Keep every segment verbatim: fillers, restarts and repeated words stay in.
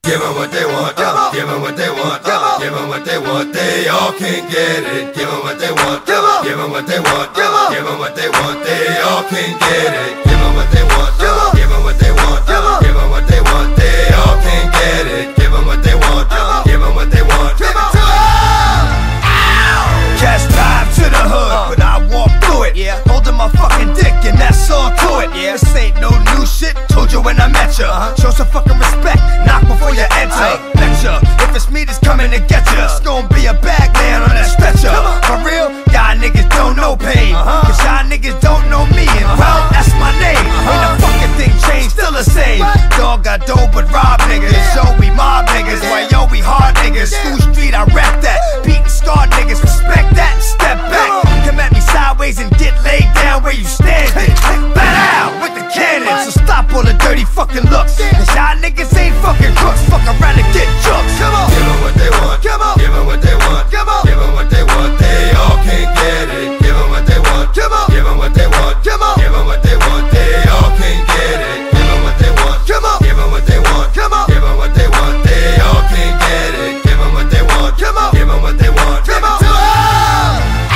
Give them what they want, give them what they want, give them what they want, they all can get it. Give them what they want, give them what they want, give them what they want, they all can get it. Give them what they want, give them what they want, give them what they want, they all can get it. Give them what they want, give them what they want, give it to them. Cash drive to the hood, but I walk through it, holding my fucking dick and that's all to it. This ain't no new shit, told you when I met ya. Show some fucking respect, knock before you enter. Betcha, if it's me that's coming to get ya, it's gonna be a bag man on that stretcher. For real, y'all niggas don't know pain, cause y'all niggas don't know me, and well, that's my name. Ain't a fucking thing changed, still the same. Dog got dope but rob niggas, yo we mob niggas, why yo we hard niggas. School street I rap that, beatin' scarred niggas, respect that and step back. Come at me sideways and get laid down where you standing. Bow with the cannon, so stop all the dirty fucking looks, cause y'all niggas ain't fucking crooks. Fuck around and get jokes. Come on. Give them what they want, give them what they want, give them what they want, they all can get it. Give them what they want, give them what they want, give them what they want, they all can get it. Give them what they want, give them what they want, give them what they want, they all can get it. Give them what they want, give them what they want, give it to them.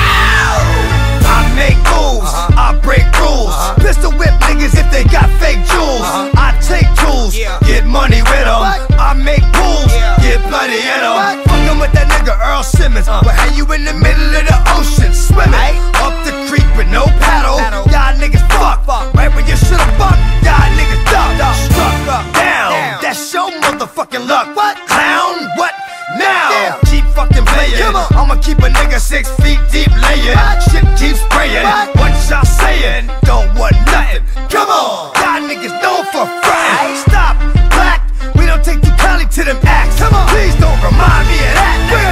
I make moves, I break rules, pistol whip niggas if they got fake jewels. I take tools, get money with them. I make pools, get bloody in them. Fuckin' with that nigga Earl Simmons, but how you in the middle of the ocean swimming up the creek with no paddle? Y'all niggas fuck, right when you should've fucked. Y'all niggas duck, struck down. That's your motherfucking luck. What clown? What now? Keep fucking playing. I'ma keep a nigga six feet deep laying. Shit keeps spraying. What y'all saying? Don't want nothing. Come on, y'all niggas known for frontin'. Stop, black. We don't take too kindly to them acts. Come on, please don't remind me of that.